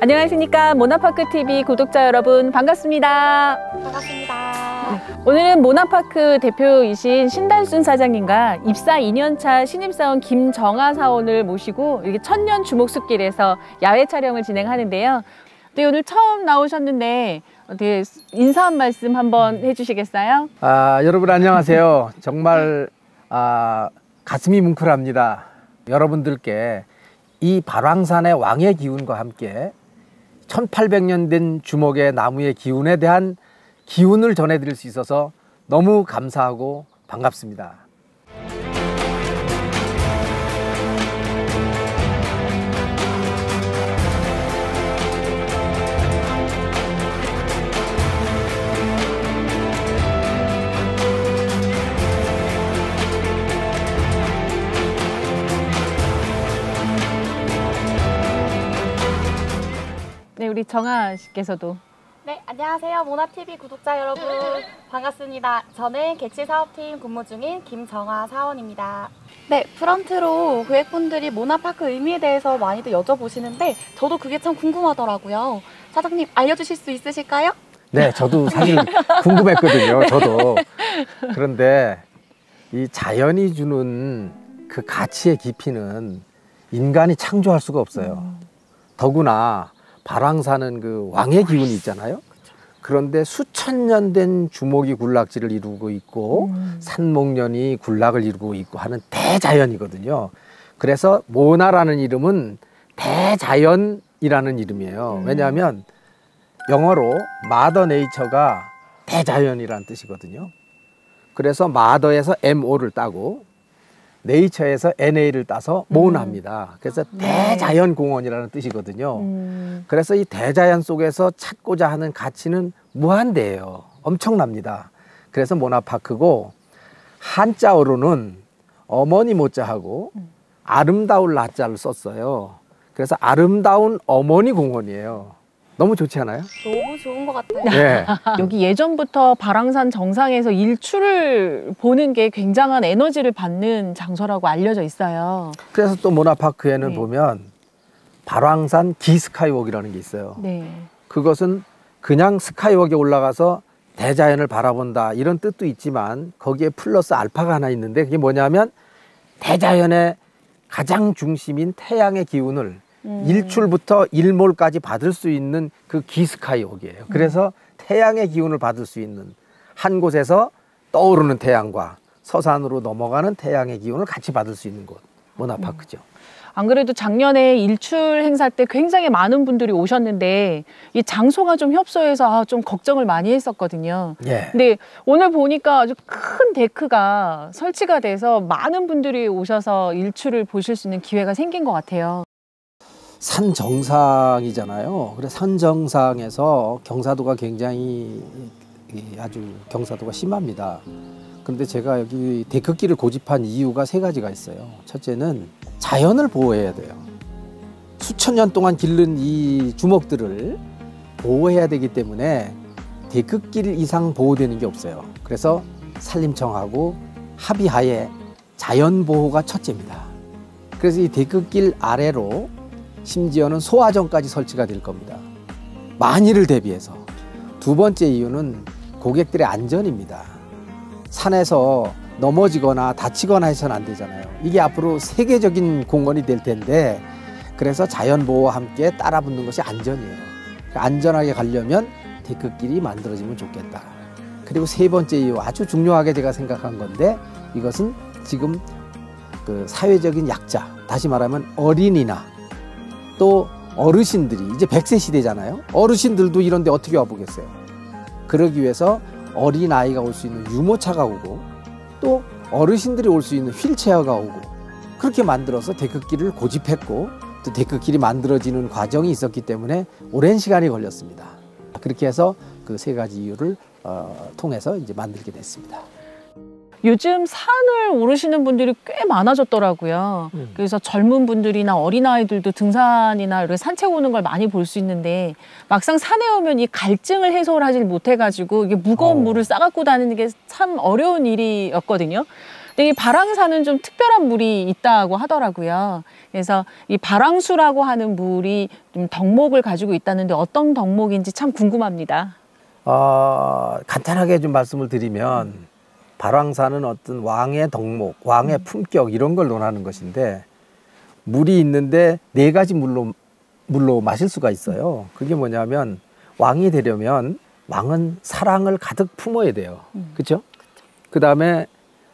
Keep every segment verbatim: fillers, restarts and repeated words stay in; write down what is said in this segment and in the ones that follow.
안녕하십니까. 모나파크티비 구독자 여러분, 반갑습니다. 반갑습니다. 네, 오늘은 모나파크 대표이신 신달순 사장님과 입사 이 년 차 신입사원 김정아 사원을 모시고 이렇게 천년 주목숲길에서 야외 촬영을 진행하는데요. 네, 오늘 처음 나오셨는데 어떻게 인사 한 말씀 한번 해주시겠어요? 아, 여러분 안녕하세요. 정말 아, 가슴이 뭉클합니다. 여러분들께 이 발왕산의 왕의 기운과 함께 천팔백 년 된 주목의 나무의 기운에 대한 기운을 전해드릴 수 있어서 너무 감사하고 반갑습니다. 네, 우리 정아 씨께서도. 네, 안녕하세요. 모나티비 구독자 여러분. 반갑습니다. 저는 개치사업팀 근무 중인 김정아 사원입니다. 네, 프런트로 고객분들이 모나파크 의미에 대해서 많이들 여쭤보시는데 저도 그게 참 궁금하더라고요. 사장님, 알려주실 수 있으실까요? 네, 저도 사실 궁금했거든요. 저도. 그런데 이 자연이 주는 그 가치의 깊이는 인간이 창조할 수가 없어요. 더구나 발왕산은 그 왕의 기운이 있잖아요. 그런데 수천 년 된 주목이 군락지를 이루고 있고 음. 산목련이 군락을 이루고 있고 하는 대자연이거든요. 그래서 모나라는 이름은 대자연이라는 이름이에요. 음. 왜냐하면 영어로 마더 네이처가 대자연이라는 뜻이거든요. 그래서 마더에서 엠오를 따고 네이처에서 엔에이를 따서 모나입니다. 그래서 음. 대자연공원이라는 뜻이거든요. 음. 그래서 이 대자연 속에서 찾고자 하는 가치는 무한대예요. 엄청납니다. 그래서 모나파크고 한자어로는 어머니 모자하고 음. 아름다울 라자를 썼어요. 그래서 아름다운 어머니 공원이에요. 너무 좋지 않아요? 너무 좋은 것 같아요. 네. 여기 예전부터 발왕산 정상에서 일출을 보는 게 굉장한 에너지를 받는 장소라고 알려져 있어요. 그래서 또 모나파크에는 네. 보면 발왕산 기스카이웍이라는 게 있어요. 네. 그것은 그냥 스카이웍에 올라가서 대자연을 바라본다 이런 뜻도 있지만 거기에 플러스 알파가 하나 있는데 그게 뭐냐면 대자연의 가장 중심인 태양의 기운을 음. 일출부터 일몰까지 받을 수 있는 그 기스카이웍이에요. 그래서 음. 태양의 기운을 받을 수 있는 한 곳에서 떠오르는 태양과 서산으로 넘어가는 태양의 기운을 같이 받을 수 있는 곳 모나파크죠. 음. 안 그래도 작년에 일출 행사 때 굉장히 많은 분들이 오셨는데 이 장소가 좀 협소해서 아, 좀 걱정을 많이 했었거든요. 예. 근데 오늘 보니까 아주 큰 데크가 설치가 돼서 많은 분들이 오셔서 일출을 보실 수 있는 기회가 생긴 것 같아요. 산 정상이잖아요. 그래서 산 정상에서 경사도가 굉장히 아주 경사도가 심합니다. 그런데 제가 여기 데크길을 고집한 이유가 세 가지가 있어요. 첫째는 자연을 보호해야 돼요. 수천 년 동안 기른 이 주목들을 보호해야 되기 때문에 데크길 이상 보호되는 게 없어요. 그래서 산림청하고 합의하에 자연 보호가 첫째입니다. 그래서 이 데크길 아래로 심지어는 소화전까지 설치가 될 겁니다. 만일을 대비해서. 두 번째 이유는 고객들의 안전입니다. 산에서 넘어지거나 다치거나 해서는 안 되잖아요. 이게 앞으로 세계적인 공원이 될 텐데 그래서 자연보호와 함께 따라 붙는 것이 안전이에요. 안전하게 가려면 데크길이 만들어지면 좋겠다. 그리고 세 번째 이유 아주 중요하게 제가 생각한 건데 이것은 지금 그 사회적인 약자, 다시 말하면 어린이나 또 어르신들이 이제 백 세 시대잖아요. 어르신들도 이런 데 어떻게 와보겠어요. 그러기 위해서 어린아이가 올 수 있는 유모차가 오고 또 어르신들이 올 수 있는 휠체어가 오고 그렇게 만들어서 데크길을 고집했고 또 데크길이 만들어지는 과정이 있었기 때문에 오랜 시간이 걸렸습니다. 그렇게 해서 그 세 가지 이유를 어, 통해서 이제 만들게 됐습니다. 요즘 산을 오르시는 분들이 꽤 많아졌더라고요. 음. 그래서 젊은 분들이나 어린아이들도 등산이나 이렇게 산책 오는 걸 많이 볼 수 있는데 막상 산에 오면 이 갈증을 해소를 하지 못해가지고 이게 무거운 어. 물을 싸갖고 다니는 게 참 어려운 일이었거든요. 근데 이 발왕산은 좀 특별한 물이 있다고 하더라고요. 그래서 이 발왕수라고 하는 물이 좀 덕목을 가지고 있다는데 어떤 덕목인지 참 궁금합니다. 어, 간단하게 좀 말씀을 드리면 발왕산은 어떤 왕의 덕목, 왕의 품격 이런 걸 논하는 것인데 물이 있는데 네 가지 물로 물로 마실 수가 있어요. 그게 뭐냐면 왕이 되려면 왕은 사랑을 가득 품어야 돼요. 음. 그렇죠? 그 다음에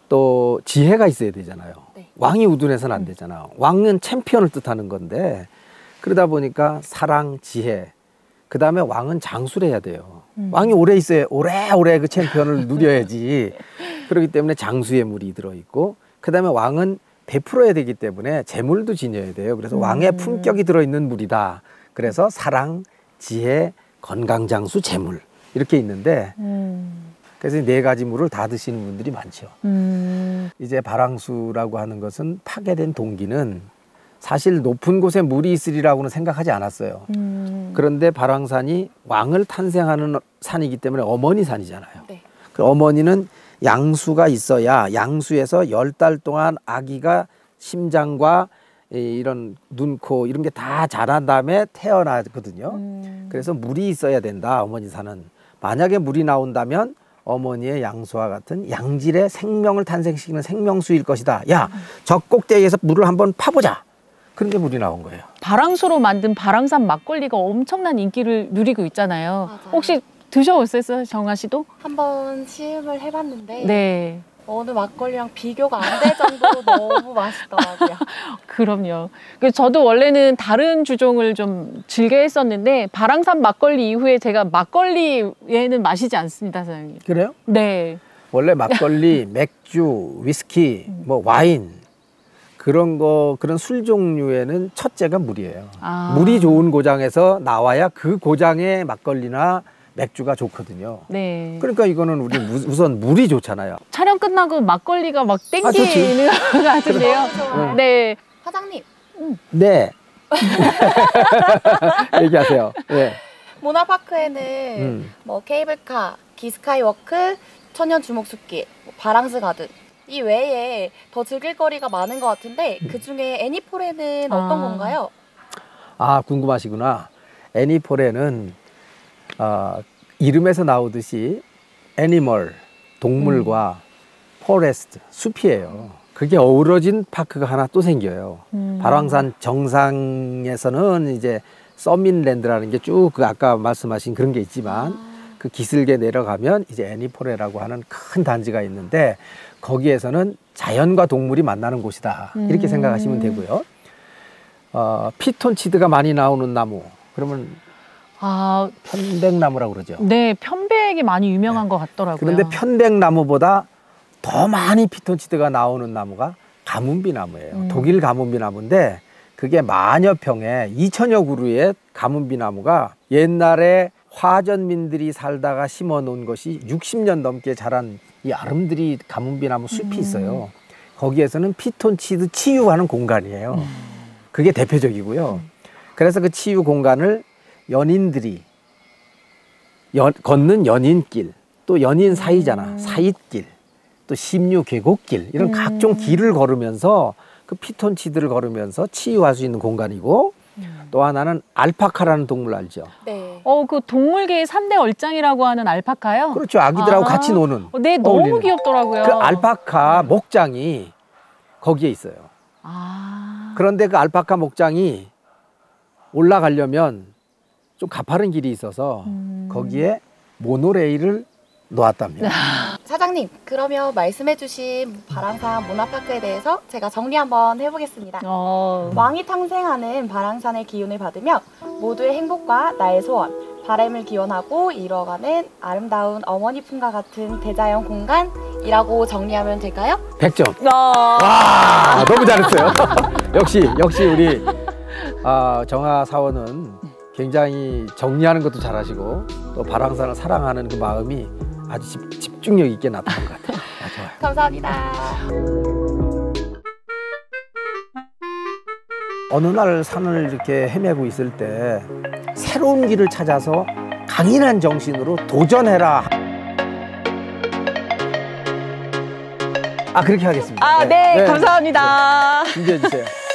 또 지혜가 있어야 되잖아요. 네. 왕이 우둔해서는 안 되잖아요. 왕은 챔피언을 뜻하는 건데 그러다 보니까 사랑, 지혜, 그 다음에 왕은 장수를 해야 돼요. 음. 왕이 오래 있어야 오래오래 그 챔피언을 누려야지. 그렇기 때문에 장수의 물이 들어있고 그 다음에 왕은 베풀어야 되기 때문에 재물도 지녀야 돼요. 그래서 음. 왕의 품격이 들어있는 물이다. 그래서 사랑, 지혜, 건강장수, 재물 이렇게 있는데 음. 그래서 네 가지 물을 다 드시는 분들이 많죠. 음. 이제 발왕수라고 하는 것은 파괴된 동기는 사실 높은 곳에 물이 있으리라고는 생각하지 않았어요. 음. 그런데 발왕산이 왕을 탄생하는 산이기 때문에 어머니 산이잖아요. 네. 그 어머니는 양수가 있어야 양수에서 열 달 동안 아기가 심장과 이런 눈, 코 이런 게 다 자란 다음에 태어나거든요. 음. 그래서 물이 있어야 된다, 어머니 산은. 만약에 물이 나온다면 어머니의 양수와 같은 양질의 생명을 탄생시키는 생명수일 것이다. 야, 저 꼭대기에서 물을 한번 파보자. 그런 게 물이 나온 거예요. 발왕수로 만든 발왕산 막걸리가 엄청난 인기를 누리고 있잖아요. 맞아요. 혹시 드셔보셨어요, 정아 씨도? 한번 시음을 해봤는데 네. 어느 막걸리랑 비교가 안 될 정도로 너무 맛있더라고요. 그럼요. 저도 원래는 다른 주종을 좀 즐겨 했었는데 발왕산 막걸리 이후에 제가 막걸리에는 마시지 않습니다, 사장님. 그래요? 네. 원래 막걸리, 맥주, 위스키, 뭐 와인 그런 거 그런 술 종류에는 첫째가 물이에요. 아. 물이 좋은 고장에서 나와야 그 고장의 막걸리나 맥주가 좋거든요. 네. 그러니까 이거는 우리 우선 물이 좋잖아요. 촬영 끝나고 막걸리가 막 땡기는 것 같은데요. 네. 네. 사장님. 네. 얘기하세요. 네. 모나파크에는 음. 뭐 케이블카, 기스카이워크, 천년 주목숲길, 뭐 바랑스 가든 이 외에 더 즐길 거리가 많은 것 같은데 그 중에 애니폴에는 아. 어떤 건가요? 아, 궁금하시구나. 애니폴에는 어, 이름에서 나오듯이 애니멀, 동물과 음. 포레스트, 숲이에요. 그게 어우러진 파크가 하나 또 생겨요. 음. 발왕산 정상에서는 이제 서민랜드라는 게 쭉 그 아까 말씀하신 그런 게 있지만 아. 그 기슭에 내려가면 이제 애니폴에라고 하는 큰 단지가 있는데 거기에서는 자연과 동물이 만나는 곳이다. 음. 이렇게 생각하시면 되고요. 어, 피톤치드가 많이 나오는 나무. 그러면 아, 편백나무라고 그러죠. 네, 편백이 많이 유명한 네. 것 같더라고요. 그런데 편백나무보다 더 많이 피톤치드가 나오는 나무가 가문비나무예요. 음. 독일 가문비나무인데 그게 만여 평에 이천여 그루의 가문비나무가 옛날에 화전민들이 살다가 심어 놓은 것이 육십 년 넘게 자란 이 아름드리 가문비나무 숲이 음. 있어요. 거기에서는 피톤치드 치유하는 공간이에요. 음. 그게 대표적이고요. 음. 그래서 그 치유 공간을 연인들이 연, 걷는 연인길, 또 연인 사이잖아. 음. 사잇길, 또 심유 계곡길 이런 음. 각종 길을 걸으면서 그 피톤치드를 걸으면서 치유할 수 있는 공간이고 음. 또 하나는 알파카라는 동물 알죠? 네. 어, 그 동물계의 삼 대 얼짱이라고 하는 알파카요? 그렇죠. 아기들하고 아. 같이 노는. 네, 너무 어울리는. 귀엽더라고요. 그 알파카 목장이 거기에 있어요. 아. 그런데 그 알파카 목장이 올라가려면 좀 가파른 길이 있어서 음. 거기에 모노레일을 놓았답니다. 사장님, 그러면 말씀해주신 발왕산 모나파크에 대해서 제가 정리 한번 해보겠습니다. 어. 왕이 탕생하는 발왕산의 기운을 받으며 모두의 행복과 나의 소원, 바람을 기원하고 이루어가는 아름다운 어머니 품과 같은 대자연 공간이라고 정리하면 될까요? 백 점. 와, 와 너무 잘했어요. 역시 역시 우리 아, 정아 사원은 굉장히 정리하는 것도 잘하시고 또 발왕산을 사랑하는 그 마음이 아주 집, 집중력 있게 나타난 것 같아요. 아, 좋아요. 감사합니다. 어느 날 산을 이렇게 헤매고 있을 때 새로운 길을 찾아서 강인한 정신으로 도전해라. 아, 그렇게 하겠습니다. 아, 네, 네. 감사합니다. 준비해 주세요.